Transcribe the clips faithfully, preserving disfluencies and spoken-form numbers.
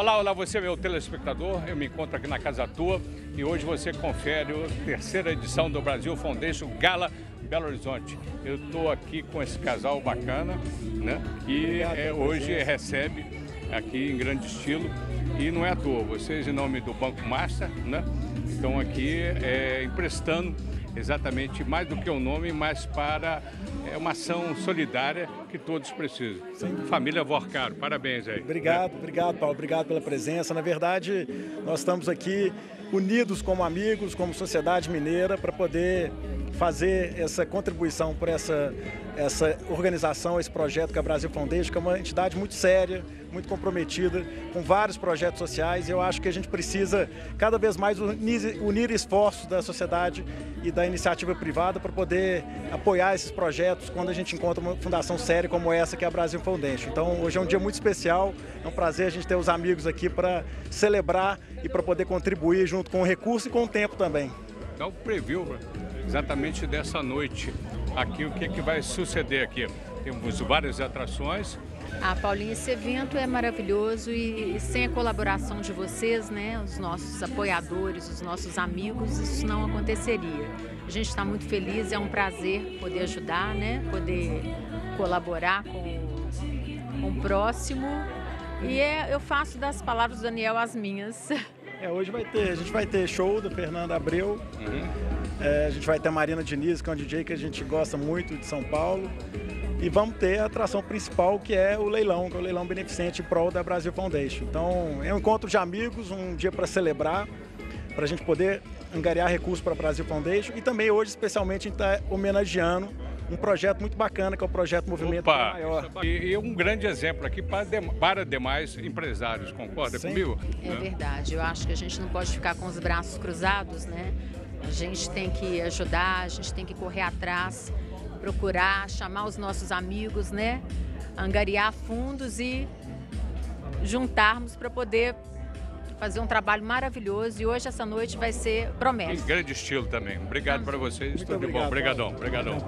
Olá, olá, você é meu telespectador, eu me encontro aqui na casa tua e hoje você confere a terceira edição do Brasil Foundation Gala Belo Horizonte. Eu estou aqui com esse casal bacana, né, que é, hoje recebe aqui em grande estilo e não é à toa, vocês em nome do Banco Master, né, estão aqui é, emprestando exatamente mais do que o nome, mas para é, uma ação solidária que todos precisam. Sim. Família Vorcaro, parabéns aí. Obrigado, obrigado, Paulo, obrigado pela presença. Na verdade, nós estamos aqui unidos como amigos, como sociedade mineira, para poder fazer essa contribuição para essa, essa organização, esse projeto que é a Brasil Foundation, que é uma entidade muito séria, muito comprometida, com vários projetos sociais, e eu acho que a gente precisa cada vez mais unir, unir esforços da sociedade e da iniciativa privada para poder apoiar esses projetos quando a gente encontra uma fundação séria como essa que é a Brasil Foundation. Então hoje é um dia muito especial, é um prazer a gente ter os amigos aqui para celebrar e para poder contribuir junto com o recurso e com o tempo também. Então preview exatamente dessa noite aqui, o que, que vai suceder aqui. Temos várias atrações. Ah, Paulinho, esse evento é maravilhoso e, e sem a colaboração de vocês, né, os nossos apoiadores, os nossos amigos, isso não aconteceria. A gente está muito feliz, é um prazer poder ajudar, né, poder colaborar com, com o próximo. E é, eu faço das palavras do Daniel as minhas. É, hoje vai ter, a gente vai ter show da Fernanda Abreu, uhum. é, a gente vai ter a Marina Diniz, que é um D J que a gente gosta muito de São Paulo. E vamos ter a atração principal, que é o leilão, que é o leilão beneficente em prol da Brasil Foundation. Então, é um encontro de amigos, um dia para celebrar, para a gente poder angariar recursos para a Brasil Foundation. E também hoje, especialmente, a gente está homenageando um projeto muito bacana, que é o projeto Movimento Opa, Maior. E, e um grande exemplo aqui para, de, para demais empresários, concorda Sim. comigo? É verdade, eu acho que a gente não pode ficar com os braços cruzados, né? A gente tem que ajudar, a gente tem que correr atrás, procurar, chamar os nossos amigos, né? Angariar fundos e juntarmos para poder fazer um trabalho maravilhoso. E hoje, essa noite, vai ser promessa. Em grande estilo também. Obrigado para vocês. Muito Tudo obrigado, de bom. Obrigadão. Obrigadão.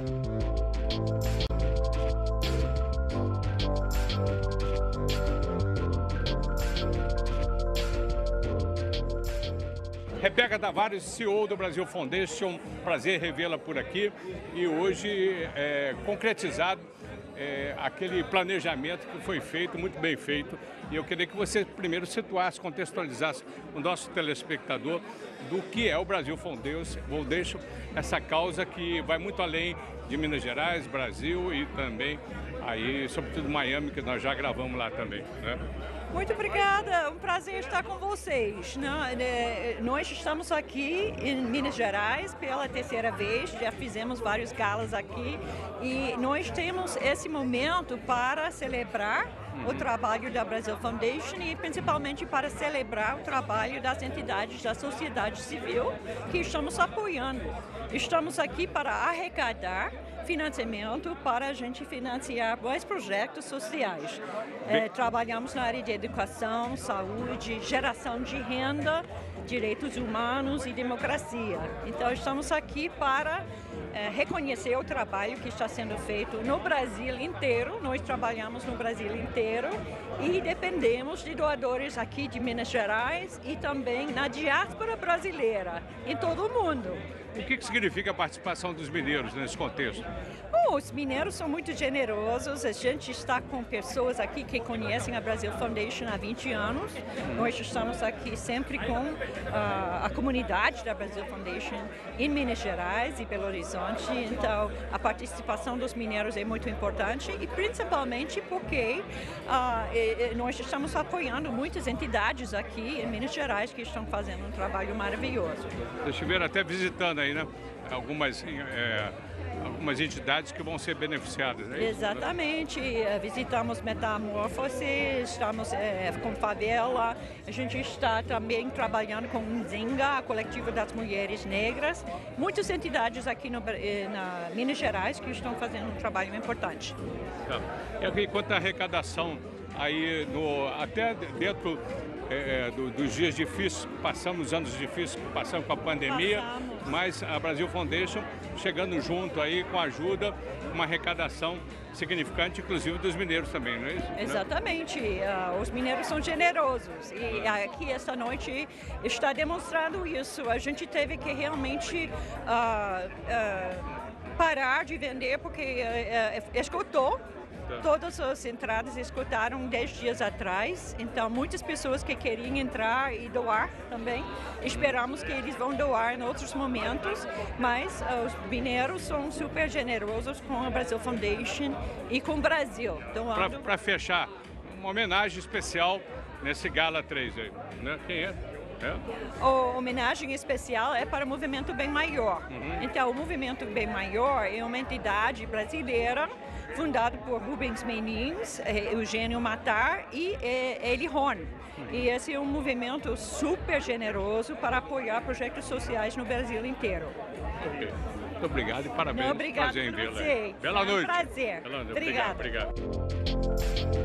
Rebeca Tavares, C E O do Brasil Foundation, prazer revê-la por aqui e hoje é, concretizado é, aquele planejamento que foi feito, muito bem feito, e eu queria que você primeiro situasse, contextualizasse o nosso telespectador do que é o Brasil Foundation, essa causa que vai muito além de Minas Gerais, Brasil e também aí, sobretudo Miami, que nós já gravamos lá também, né? Muito obrigada, é um prazer estar com vocês. Nós estamos aqui em Minas Gerais pela terceira vez, já fizemos vários galas aqui e nós temos esse momento para celebrar o trabalho da Brasil Foundation e principalmente para celebrar o trabalho das entidades da sociedade civil que estamos apoiando. Estamos aqui para arrecadar financiamento para a gente financiar mais projetos sociais. É, trabalhamos na área de educação, saúde, geração de renda, direitos humanos e democracia. Então, estamos aqui para é, reconhecer o trabalho que está sendo feito no Brasil inteiro. Nós trabalhamos no Brasil inteiro e dependemos de doadores aqui de Minas Gerais e também na diáspora brasileira, em todo o mundo. O que, que significa a participação dos mineiros nesse contexto? Bom, os mineiros são muito generosos, a gente está com pessoas aqui que conhecem a Brasil Foundation há vinte anos. Nós estamos aqui sempre com uh, a comunidade da Brasil Foundation em Minas Gerais e Belo Horizonte, então a participação dos mineiros é muito importante e principalmente porque uh, e, e nós estamos apoiando muitas entidades aqui em Minas Gerais que estão fazendo um trabalho maravilhoso. Vocês estiveram até visitando aí, né? Algumas, é, algumas entidades que vão ser beneficiadas, né? Exatamente. Visitamos Metamorfose, estamos é, com Favela, a gente está também trabalhando com Nzinga, a Coletiva das Mulheres Negras, muitas entidades aqui no, na Minas Gerais que estão fazendo um trabalho importante. Tá. E aqui, quanto à arrecadação aí no, até dentro é, do, dos dias difíceis, passamos anos difíceis, passamos com a pandemia, Passamos. mas a Brasil Foundation chegando junto aí com a ajuda, uma arrecadação significante, inclusive dos mineiros também, não é isso? Exatamente, uh, os mineiros são generosos e aqui esta noite está demonstrando isso. A gente teve que realmente uh, uh, parar de vender porque uh, uh, escutou. Todas as entradas escutaram dez dias atrás, então muitas pessoas que queriam entrar e doar também. Esperamos que eles vão doar em outros momentos, mas uh, os mineiros são super generosos com a Brasil Foundation e com o Brasil. Para fechar, uma homenagem especial nesse Gala três aí, né? Quem é? É. A homenagem especial é para o Movimento Bem Maior. Uhum. Então, o Movimento Bem Maior é uma entidade brasileira fundada por Rubens Menins, Eugênio Matar e Eli Horn. Uhum. E esse é um movimento super generoso para apoiar projetos sociais no Brasil inteiro. Okay. Muito obrigado e parabéns. Não, obrigado prazer em por vê-la. você. Bela noite. É um prazer. Bela noite. Obrigada. Obrigado. obrigado.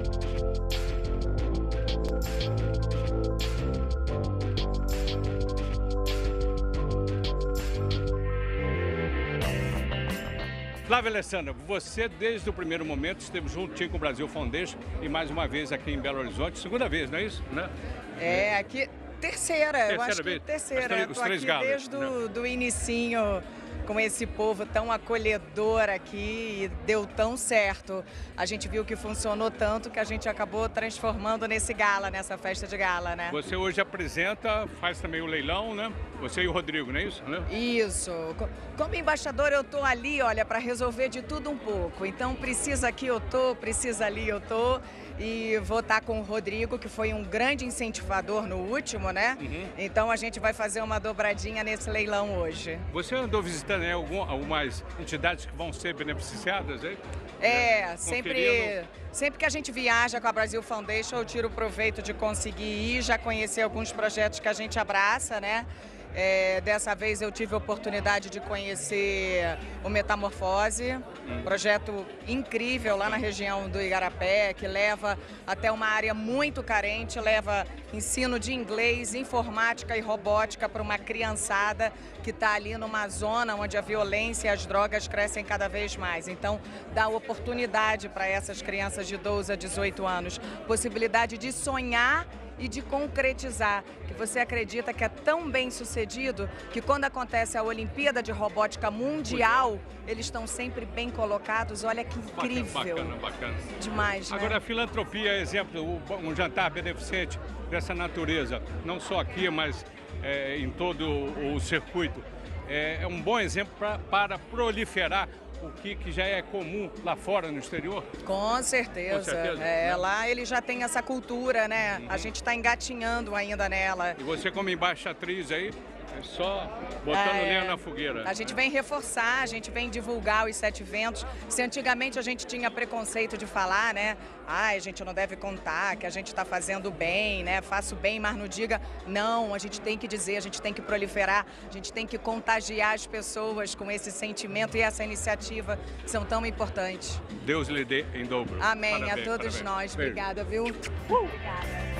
Flávia Alessandra, você desde o primeiro momento esteve juntinho com o Brasil Foundation e mais uma vez aqui em Belo Horizonte, segunda vez, não é isso? Né? É, aqui, terceira, terceira eu acho vez? que terceira. Os Estou aqui galas, desde né? o do inicinho com esse povo tão acolhedor aqui e deu tão certo. A gente viu que funcionou tanto que a gente acabou transformando nesse gala, nessa festa de gala, né? Você hoje apresenta, faz também o leilão, né? Você e o Rodrigo, não é isso? Né? Isso. Como embaixador eu tô ali, olha, para resolver de tudo um pouco. Então precisa aqui eu tô, precisa ali eu tô. E vou estar com o Rodrigo, que foi um grande incentivador no último, né? Uhum. Então a gente vai fazer uma dobradinha nesse leilão hoje. Você andou visitando né, algum, algumas entidades que vão ser beneficiadas aí? É, sempre, sempre que a gente viaja com a Brasil Foundation, eu tiro proveito de conseguir ir, já conhecer alguns projetos que a gente abraça, né? É, dessa vez eu tive a oportunidade de conhecer o Metamorfose, hum. projeto incrível lá na região do Igarapé, que leva até uma área muito carente, leva ensino de inglês, informática e robótica para uma criançada que está ali numa zona onde a violência e as drogas crescem cada vez mais. Então, dá oportunidade para essas crianças de doze a dezoito anos, possibilidade de sonhar e de concretizar, que você acredita que é tão bem sucedido que quando acontece a Olimpíada de Robótica Mundial, eles estão sempre bem colocados. Olha que incrível. Bacana, bacana. Demais, né? Agora, a filantropia, exemplo, um jantar beneficente dessa natureza, não só aqui, mas é, em todo o circuito, é, é um bom exemplo pra, para proliferar o que, que já é comum lá fora, no exterior? Com certeza. Com certeza é, né? Lá ele já tem essa cultura, né? Uhum. A gente está engatinhando ainda nela. E você como embaixatriz aí, é só botando é, lenha na fogueira. A gente vem reforçar, a gente vem divulgar os sete eventos. Se antigamente a gente tinha preconceito de falar, né? Ah, a gente não deve contar, que a gente está fazendo bem, né? Faço bem, mas não diga. Não, a gente tem que dizer, a gente tem que proliferar, a gente tem que contagiar as pessoas com esse sentimento e essa iniciativa que são tão importantes. Deus lhe dê em dobro. Amém, parabéns, a todos parabéns. nós. Beijo. Obrigada, viu? Uh! Obrigada.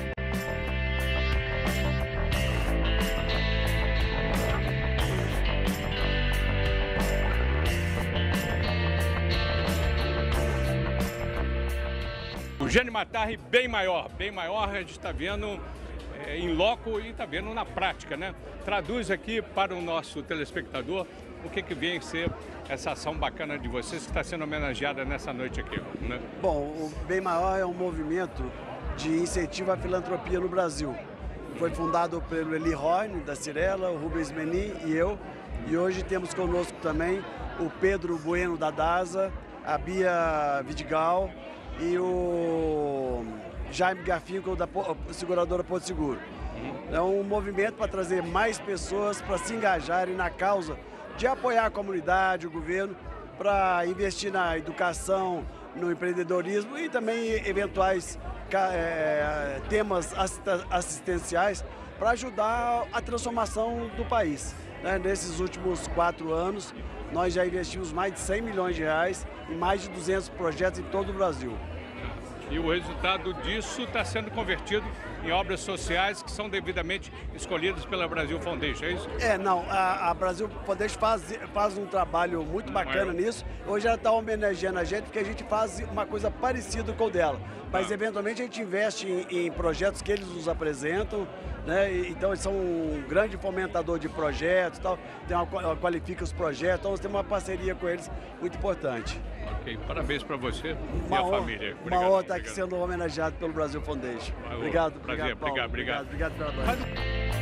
Eugênio Matar, bem maior, bem maior, a gente está vendo é, em loco e está vendo na prática, né? Traduz aqui para o nosso telespectador o que, que vem ser essa ação bacana de vocês que está sendo homenageada nessa noite aqui, né? Bom, o Bem Maior é um movimento de incentivo à filantropia no Brasil. Foi fundado pelo Eli Horn, da Cirela, o Rubens Menin e eu. E hoje temos conosco também o Pedro Bueno, da DASA, a Bia Vidigal e o Jaime Garfinkel, da seguradora Porto Seguro. É um movimento para trazer mais pessoas para se engajarem na causa de apoiar a comunidade, o governo, para investir na educação, no empreendedorismo e também eventuais é, temas assistenciais para ajudar a transformação do país. Né? Nesses últimos quatro anos, nós já investimos mais de cem milhões de reais em mais de duzentos projetos em todo o Brasil. e o resultado disso está sendo convertido em obras sociais que são devidamente escolhidas pela Brasil Foundation, é isso? É, não, a, a Brasil Foundation faz, faz um trabalho muito bacana nisso. Hoje ela está homenageando a gente porque a gente faz uma coisa parecida com o dela. Mas, ah. eventualmente, a gente investe em, em projetos que eles nos apresentam, né? E, então, eles são um grande fomentador de projetos, tal, tem uma, qualifica os projetos, então nós temos uma parceria com eles muito importante. Ok, parabéns para você uma e a honra, família. Obrigado, uma honra estar aqui sendo homenageado pelo Brasil Foundation. Valeu. Obrigado, prazer, obrigado, Paulo. obrigado, obrigado. Obrigado pela noite.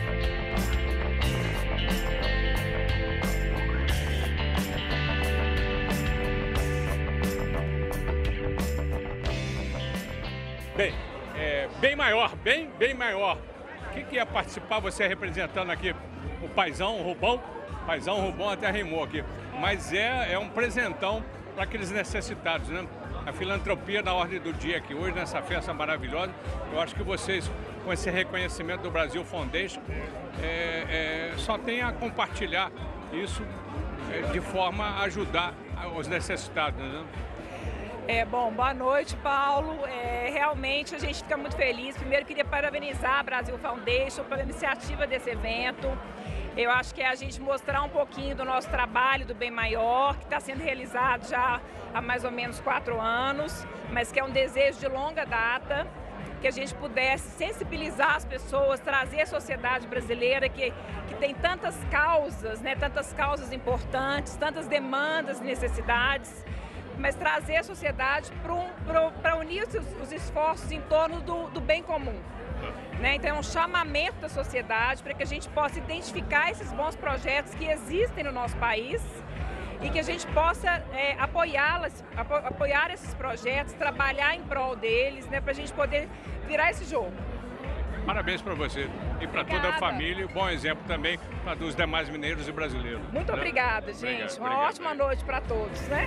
Bem, é, bem maior, bem, bem maior. O que, que ia participar, você representando aqui o Paizão, o Rubão? Paizão, Rubão até rimou aqui. Mas é, é um presentão para aqueles necessitados, né? A filantropia na ordem do dia aqui hoje, nessa festa maravilhosa. Eu acho que vocês, com esse reconhecimento do Brasil Foundation, é, é, só tem a compartilhar isso é, de forma a ajudar os necessitados, né? É, bom, boa noite, Paulo. É, realmente a gente fica muito feliz. Primeiro, queria parabenizar a Brasil Foundation pela iniciativa desse evento. Eu acho que é a gente mostrar um pouquinho do nosso trabalho do Bem Maior, que está sendo realizado já há mais ou menos quatro anos, mas que é um desejo de longa data, que a gente pudesse sensibilizar as pessoas, trazer a sociedade brasileira que, que tem tantas causas, né, tantas causas importantes, tantas demandas e necessidades, mas trazer a sociedade para um, unir os, os esforços em torno do, do bem comum. Né? Então é um chamamento da sociedade para que a gente possa identificar esses bons projetos que existem no nosso país e que a gente possa é, apoiá-las, apo, apoiar esses projetos, trabalhar em prol deles, né, para a gente poder virar esse jogo. Parabéns para você e para toda a família, bom exemplo também para os demais mineiros e brasileiros. Muito né? obrigada, gente. Obrigado, Uma obrigado, ótima obrigado. noite para todos, né?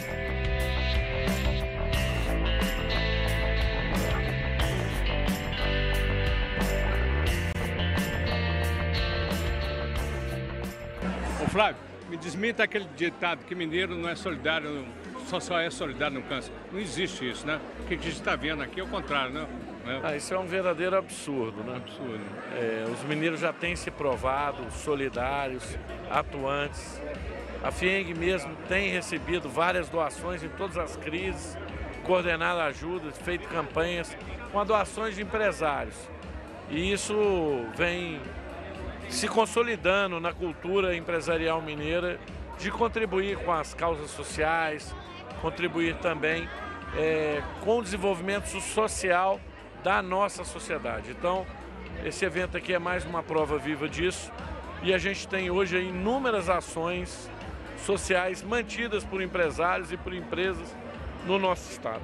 Ô Flávio, me desminta aquele ditado que mineiro não é solidário, só, só é solidário no câncer. Não existe isso, né? O que a gente está vendo aqui é o contrário, né? É. Ah, isso é um verdadeiro absurdo, né? Absurdo. É, os mineiros já têm se provado solidários, atuantes. A FIENG mesmo tem recebido várias doações em todas as crises, coordenado ajudas, feito campanhas com doações de empresários. E isso vem se consolidando na cultura empresarial mineira de contribuir com as causas sociais, contribuir também é, com o desenvolvimento social da nossa sociedade. Então, esse evento aqui é mais uma prova viva disso e a gente tem hoje inúmeras ações sociais mantidas por empresários e por empresas no nosso estado.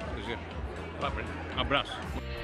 Um abraço.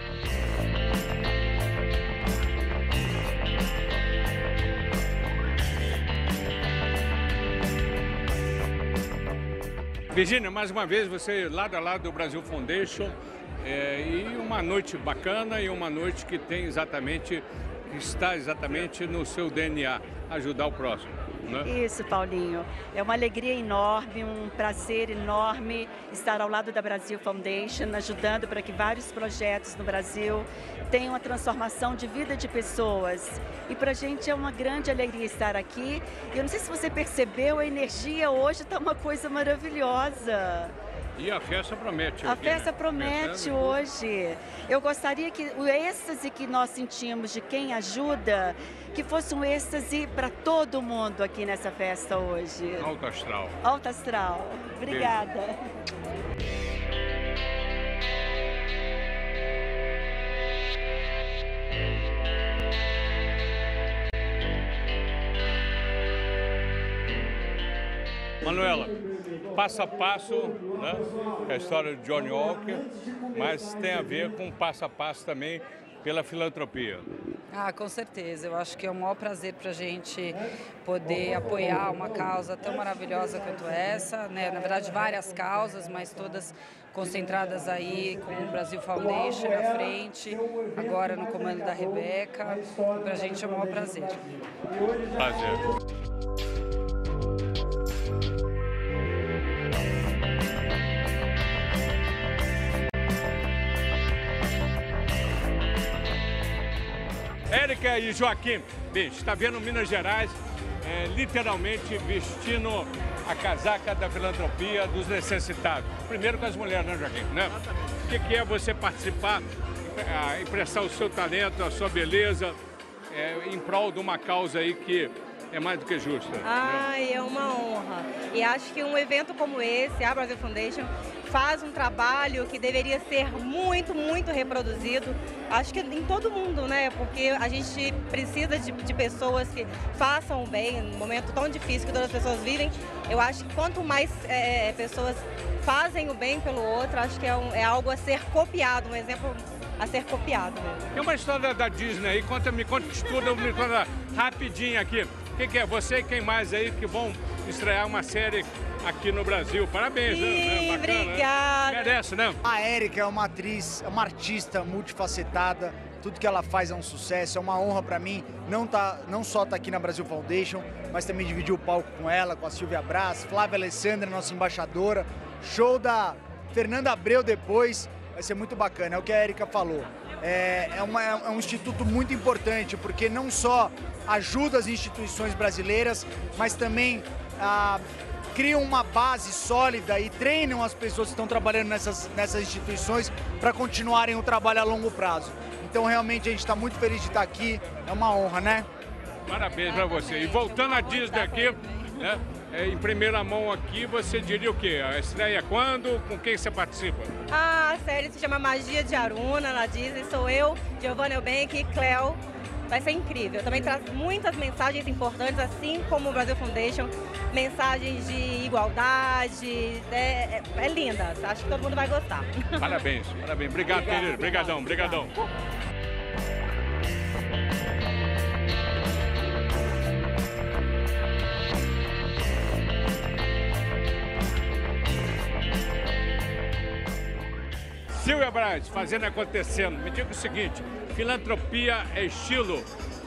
Virgínia, mais uma vez você lado a lado do Brasil Foundation é, e uma noite bacana e uma noite que tem exatamente, está exatamente no seu D N A, ajudar o próximo. Né? Isso, Paulinho. É uma alegria enorme, um prazer enorme estar ao lado da Brasil Foundation, ajudando para que vários projetos no Brasil tenham a transformação de vida de pessoas. E para a gente é uma grande alegria estar aqui. Eu não sei se você percebeu, a energia hoje está uma coisa maravilhosa. E a festa promete. A aqui, festa né? promete Festa... hoje. Eu gostaria que o êxtase que nós sentimos de quem ajuda, que fosse um êxtase para todo mundo aqui nessa festa hoje. Alto astral. Alto astral. Obrigada. Beijo. Manuela, passo a passo, né? É a história de Johnny Walker, mas tem a ver com passo a passo também pela filantropia. Ah, com certeza. Eu acho que é um maior prazer para a gente poder apoiar uma causa tão maravilhosa quanto essa, né? Na verdade, várias causas, mas todas concentradas aí com o Brasil Foundation na frente, agora no comando da Rebeca. Para a gente é um maior prazer. Prazer. Érica e Joaquim, bem, está vendo Minas Gerais é, literalmente vestindo a casaca da filantropia dos necessitados. Primeiro com as mulheres, né, Joaquim? Né? O que, que é você participar, é, emprestar o seu talento, a sua beleza, é, em prol de uma causa aí que é mais do que justa? Ai, é uma honra. E acho que um evento como esse, a Brasil Foundation, faz um trabalho que deveria ser muito, muito reproduzido. Acho que em todo mundo, né? Porque a gente precisa de, de pessoas que façam o bem num momento tão difícil que todas as pessoas vivem. Eu acho que quanto mais é, pessoas fazem o bem pelo outro, acho que é, um, é algo a ser copiado, um exemplo a ser copiado mesmo. Tem uma história da Disney aí, conta, me conta tudo, me conta rapidinho aqui. O que, que é? Você e quem mais aí que vão estrear uma série aqui no Brasil? Parabéns, Sim, né? Bacana, obrigada. Né? Merece, né? A Érica é uma atriz, é uma artista multifacetada. Tudo que ela faz é um sucesso, é uma honra para mim, não, tá, não só estar tá aqui na Brasil Foundation, mas também dividir o palco com ela, com a Silvia Braz, Flávia Alessandra, nossa embaixadora. Show da Fernanda Abreu depois, vai ser muito bacana, é o que a Érica falou. É, é, uma, é um instituto muito importante, porque não só ajuda as instituições brasileiras, mas também ah, criam uma base sólida e treinam as pessoas que estão trabalhando nessas, nessas instituições para continuarem o trabalho a longo prazo. Então, realmente, a gente está muito feliz de estar aqui, é uma honra, né? Parabéns para você. E voltando a Disney aqui, né? É, em primeira mão aqui, você diria o quê? A estreia é quando? Com quem você participa? A série se chama Magia de Aruna, na Disney. Sou eu, Giovanna Eubank e Cleo. Vai ser incrível. Também traz muitas mensagens importantes, assim como o Brasil Foundation. Mensagens de igualdade. É, é, é linda. Acho que todo mundo vai gostar. Parabéns, parabéns. Obrigado, querido. Obrigadão, obrigadão. Silvia Braz, fazendo acontecendo. Me diga o seguinte, filantropia é estilo?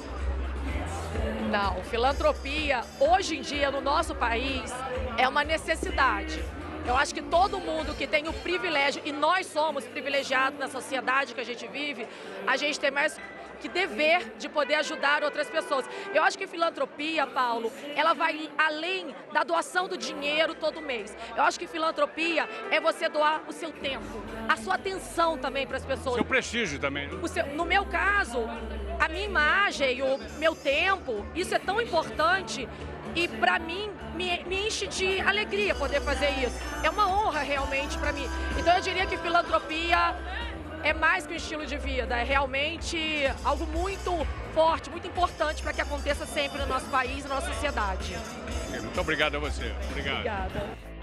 Não, filantropia, hoje em dia, no nosso país, é uma necessidade. Eu acho que todo mundo que tem o privilégio, e nós somos privilegiados na sociedade que a gente vive, a gente tem mais que dever de poder ajudar outras pessoas. Eu acho que filantropia, Paulo, ela vai além da doação do dinheiro todo mês. Eu acho que filantropia é você doar o seu tempo, a sua atenção também para as pessoas. Seu prestígio também. O seu, no meu caso, a minha imagem, o meu tempo, isso é tão importante. E para mim, me, me enche de alegria poder fazer isso. É uma honra realmente para mim. Então eu diria que filantropia é mais que um estilo de vida, é realmente algo muito forte, muito importante para que aconteça sempre no nosso país, na nossa sociedade. Muito obrigado a você. Obrigado. Obrigada.